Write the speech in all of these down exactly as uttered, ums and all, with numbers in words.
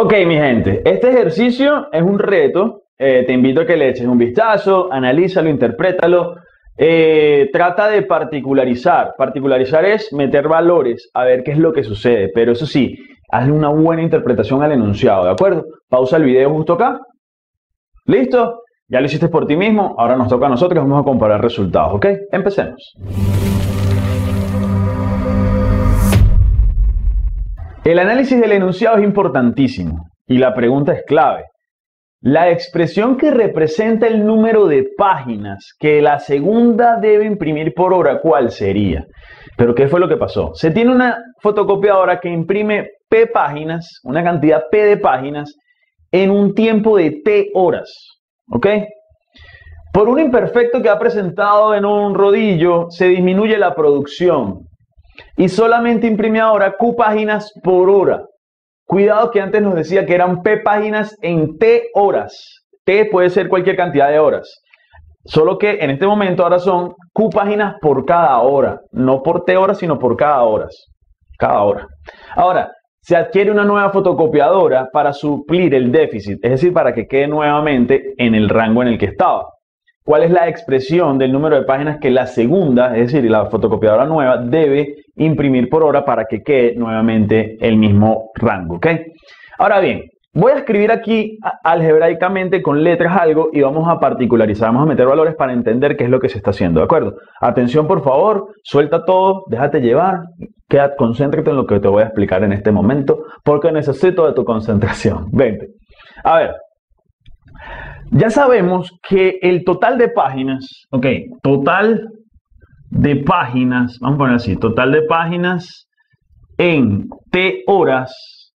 Ok, mi gente, este ejercicio es un reto. Eh, te invito a que le eches un vistazo, analízalo, interprétalo. Eh, trata de particularizar. Particularizar es meter valores, a ver qué es lo que sucede. Pero eso sí, hazle una buena interpretación al enunciado, ¿de acuerdo? Pausa el video justo acá. ¿Listo? Ya lo hiciste por ti mismo, ahora nos toca a nosotros, vamos a comparar resultados, ¿ok? Empecemos. El análisis del enunciado es importantísimo y la pregunta es clave. La expresión que representa el número de páginas que la segunda debe imprimir por hora, ¿cuál sería? Pero ¿qué fue lo que pasó? Se tiene una fotocopiadora que imprime P páginas, una cantidad P de páginas, en un tiempo de T horas, ¿ok? Por un imperfecto que ha presentado en un rodillo, se disminuye la producción y solamente imprime ahora Q páginas por hora. Cuidado que antes nos decía que eran P páginas en T horas. T puede ser cualquier cantidad de horas. Solo que en este momento ahora son Q páginas por cada hora. No por T horas, sino por cada hora. Cada hora. Ahora, se adquiere una nueva fotocopiadora para suplir el déficit. Es decir, para que quede nuevamente en el rango en el que estaba. ¿Cuál es la expresión del número de páginas que la segunda, es decir, la fotocopiadora nueva, debe imprimir por hora para que quede nuevamente el mismo rango? ¿Ok? Ahora bien, voy a escribir aquí algebraicamente con letras algo y vamos a particularizar, vamos a meter valores para entender qué es lo que se está haciendo, ¿de acuerdo? Atención, por favor, suelta todo, déjate llevar, quédate, concéntrate en lo que te voy a explicar en este momento, porque necesito de tu concentración. Vente. A ver. Ya sabemos que el total de páginas, ok, total de páginas, vamos a poner así, total de páginas en T horas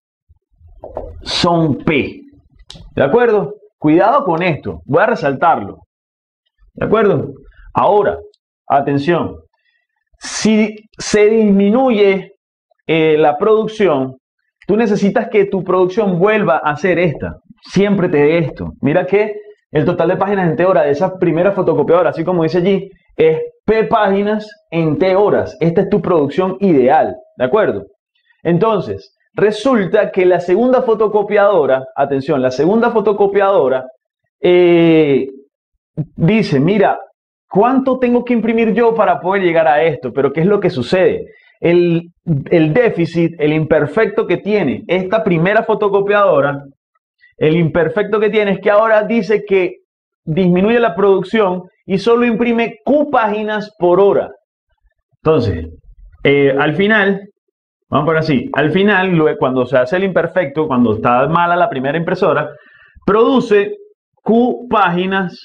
son P, ¿de acuerdo? Cuidado con esto, voy a resaltarlo, ¿de acuerdo? Ahora, atención, si se disminuye eh, la producción, tú necesitas que tu producción vuelva a ser esta. Siempre te dé esto. Mira que el total de páginas en T horas de esa primera fotocopiadora, así como dice allí, es P páginas en T horas. Esta es tu producción ideal, ¿de acuerdo? Entonces, resulta que la segunda fotocopiadora, atención, la segunda fotocopiadora eh, dice, mira, ¿cuánto tengo que imprimir yo para poder llegar a esto? Pero ¿qué es lo que sucede? El, el déficit, el imperfecto que tiene esta primera fotocopiadora, el imperfecto que tiene es que ahora dice que disminuye la producción y solo imprime Q páginas por hora. Entonces, eh, al final, vamos a poner así, al final, cuando se hace el imperfecto, cuando está mala la primera impresora, produce Q páginas.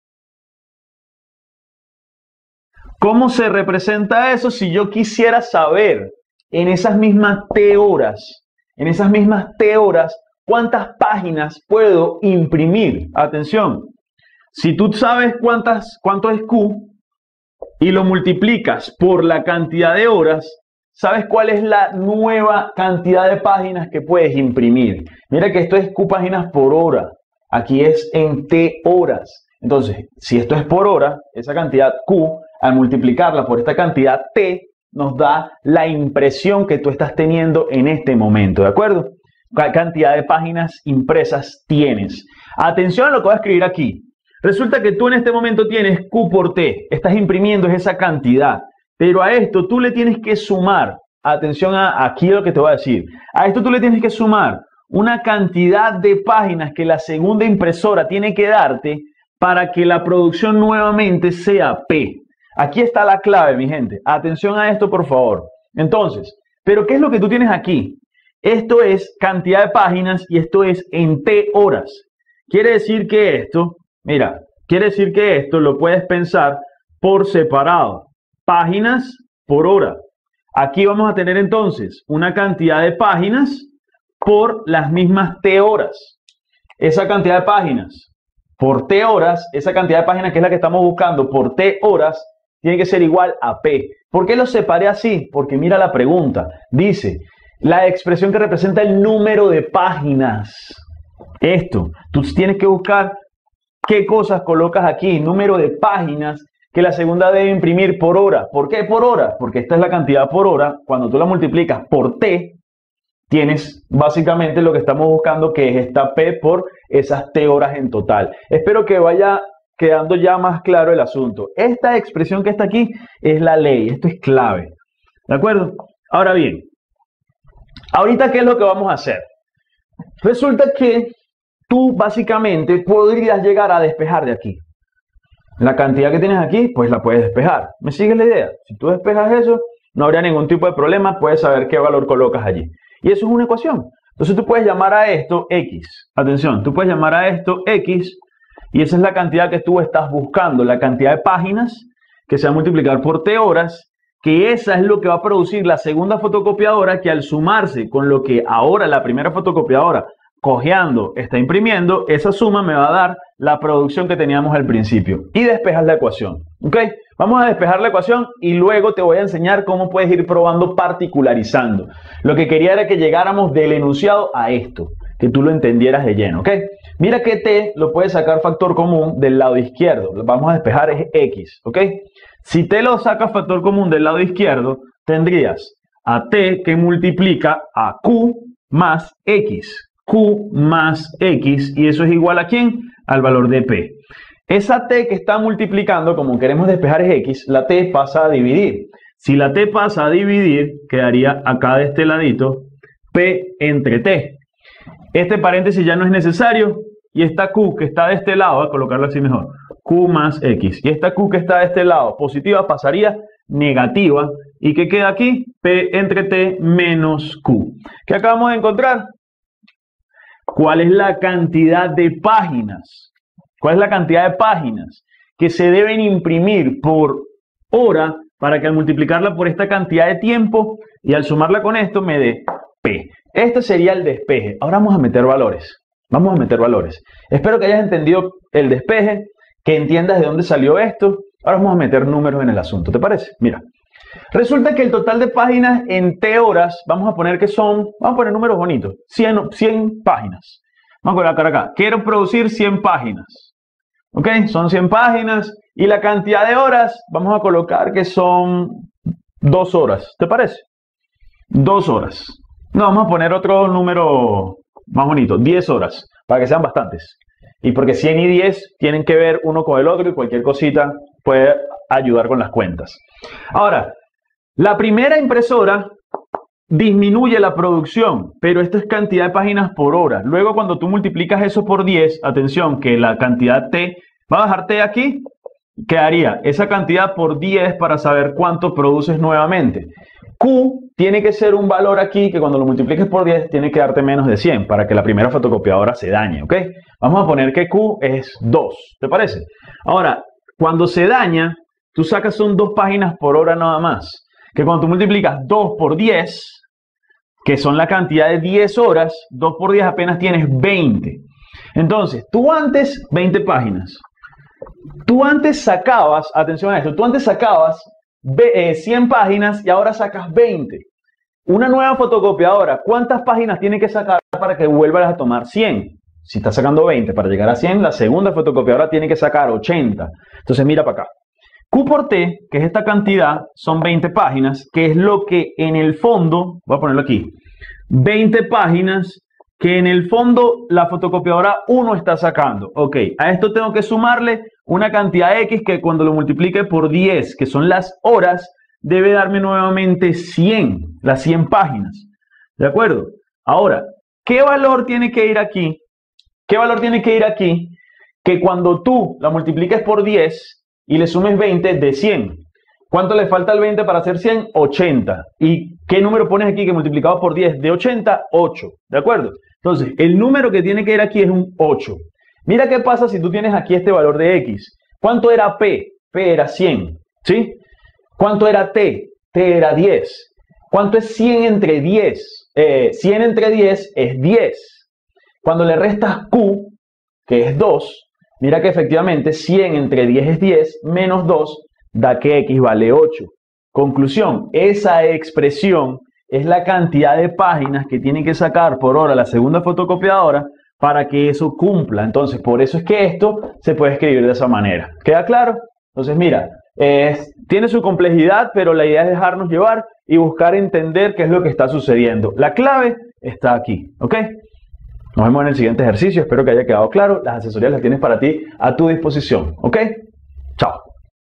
¿Cómo se representa eso? Si yo quisiera saber en esas mismas T horas, en esas mismas T horas, ¿cuántas páginas puedo imprimir? Atención, si tú sabes cuántas, cuánto es Q y lo multiplicas por la cantidad de horas, ¿sabes cuál es la nueva cantidad de páginas que puedes imprimir? Mira que esto es Q páginas por hora, aquí es en T horas. Entonces, si esto es por hora, esa cantidad Q, al multiplicarla por esta cantidad T, nos da la impresión que tú estás teniendo en este momento, ¿de acuerdo? ¿Qué cantidad de páginas impresas tienes? Atención a lo que voy a escribir aquí. Resulta que tú en este momento tienes Q por T, estás imprimiendo esa cantidad, pero a esto tú le tienes que sumar, atención a aquí lo que te voy a decir, a esto tú le tienes que sumar una cantidad de páginas que la segunda impresora tiene que darte para que la producción nuevamente sea P. Aquí está la clave, mi gente. Atención a esto, por favor. Entonces, ¿pero qué es lo que tú tienes aquí? Esto es cantidad de páginas y esto es en T horas. Quiere decir que esto, mira, quiere decir que esto lo puedes pensar por separado. Páginas por hora. Aquí vamos a tener entonces una cantidad de páginas por las mismas T horas. Esa cantidad de páginas por T horas, esa cantidad de páginas que es la que estamos buscando por T horas, tiene que ser igual a P. ¿Por qué lo separé así? Porque mira la pregunta. Dice, la expresión que representa el número de páginas. Esto, tú tienes que buscar qué cosas colocas aquí. Número de páginas que la segunda debe imprimir por hora. ¿Por qué por hora? Porque esta es la cantidad por hora. Cuando tú la multiplicas por T, tienes básicamente lo que estamos buscando, que es esta P por esas T horas en total. Espero que vaya quedando ya más claro el asunto. Esta expresión que está aquí es la ley, esto es clave. ¿De acuerdo? Ahora bien, ahorita ¿qué es lo que vamos a hacer? Resulta que tú básicamente podrías llegar a despejar de aquí. La cantidad que tienes aquí, pues la puedes despejar. ¿Me sigues la idea? Si tú despejas eso, no habría ningún tipo de problema, puedes saber qué valor colocas allí. Y eso es una ecuación. Entonces tú puedes llamar a esto X. Atención, tú puedes llamar a esto X y esa es la cantidad que tú estás buscando, la cantidad de páginas que se va a multiplicar por T horas, que esa es lo que va a producir la segunda fotocopiadora, que al sumarse con lo que ahora la primera fotocopiadora cojeando está imprimiendo, esa suma me va a dar la producción que teníamos al principio. Y despejas la ecuación. ¿Ok? Vamos a despejar la ecuación y luego te voy a enseñar cómo puedes ir probando particularizando. Lo que quería era que llegáramos del enunciado a esto, que tú lo entendieras de lleno. ¿Ok? Mira que T lo puedes sacar factor común del lado izquierdo. Lo vamos a despejar es X. ¿Ok? Si T lo sacas factor común del lado izquierdo, tendrías a T que multiplica a Q más X. Q más X, y eso es igual a ¿quién? Al valor de P. Esa T que está multiplicando, como queremos despejar es X, la T pasa a dividir. Si la T pasa a dividir, quedaría acá de este ladito P entre T. Este paréntesis ya no es necesario, y esta Q que está de este lado, voy a colocarlo así mejor, Q más X. Y esta Q que está de este lado, positiva, pasaría negativa, y ¿qué queda aquí? P entre T menos Q. ¿Qué acabamos de encontrar? ¿Cuál es la cantidad de páginas? ¿Cuál es la cantidad de páginas que se deben imprimir por hora para que al multiplicarla por esta cantidad de tiempo y al sumarla con esto me dé P? Este sería el despeje. Ahora vamos a meter valores. Vamos a meter valores. Espero que hayas entendido el despeje, que entiendas de dónde salió esto. Ahora vamos a meter números en el asunto. ¿Te parece? Mira. Resulta que el total de páginas en T horas, vamos a poner que son, vamos a poner números bonitos, cien, cien páginas. Vamos a colocar acá, quiero producir cien páginas. ¿Ok? Son cien páginas y la cantidad de horas, vamos a colocar que son dos horas. ¿Te parece? dos horas. No, vamos a poner otro número más bonito, diez horas, para que sean bastantes. Y porque cien y diez tienen que ver uno con el otro y cualquier cosita puede ayudar con las cuentas. Ahora, la primera impresora disminuye la producción, pero esto es cantidad de páginas por hora. Luego cuando tú multiplicas eso por diez, atención que la cantidad T, va a bajar T aquí, quedaría esa cantidad por diez para saber cuánto produces nuevamente. Q tiene que ser un valor aquí que cuando lo multipliques por diez tiene que darte menos de cien para que la primera fotocopiadora se dañe, ¿ok? Vamos a poner que Q es dos, ¿te parece? Ahora, cuando se daña, tú sacas son dos páginas por hora nada más. Que cuando tú multiplicas dos por diez, que son la cantidad de diez horas, dos por diez apenas tienes veinte. Entonces, tú antes, veinte páginas. Tú antes sacabas, atención a esto, tú antes sacabas cien páginas y ahora sacas veinte. Una nueva fotocopiadora, ¿cuántas páginas tiene que sacar para que vuelvas a tomar cien? Si estás sacando veinte para llegar a cien, la segunda fotocopiadora tiene que sacar ochenta. Entonces, mira para acá. Q por T, que es esta cantidad, son veinte páginas, que es lo que en el fondo, voy a ponerlo aquí, veinte páginas que en el fondo la fotocopiadora uno está sacando. Ok, a esto tengo que sumarle una cantidad X que cuando lo multiplique por diez, que son las horas, debe darme nuevamente cien, las cien páginas. ¿De acuerdo? Ahora, ¿qué valor tiene que ir aquí? ¿Qué valor tiene que ir aquí? Que cuando tú la multipliques por diez y le sumes veinte de cien. ¿Cuánto le falta al veinte para hacer cien? ochenta. ¿Y qué número pones aquí que multiplicado por diez de ochenta? ocho. ¿De acuerdo? Entonces, el número que tiene que ir aquí es un ocho. Mira qué pasa si tú tienes aquí este valor de X. ¿Cuánto era P? P era cien. ¿Sí? ¿Cuánto era T? T era diez. ¿Cuánto es cien entre diez? Eh, cien entre diez es diez. Cuando le restas Q, que es dos, mira que efectivamente cien entre diez es diez, menos dos da que X vale ocho. Conclusión, esa expresión es la cantidad de páginas que tiene que sacar por hora la segunda fotocopiadora para que eso cumpla. Entonces, por eso es que esto se puede escribir de esa manera. ¿Queda claro? Entonces, mira, eh, tiene su complejidad, pero la idea es dejarnos llevar y buscar entender qué es lo que está sucediendo. La clave está aquí, ¿ok? Nos vemos en el siguiente ejercicio, espero que haya quedado claro. Las asesorías las tienes para ti a tu disposición, ¿ok? Chao.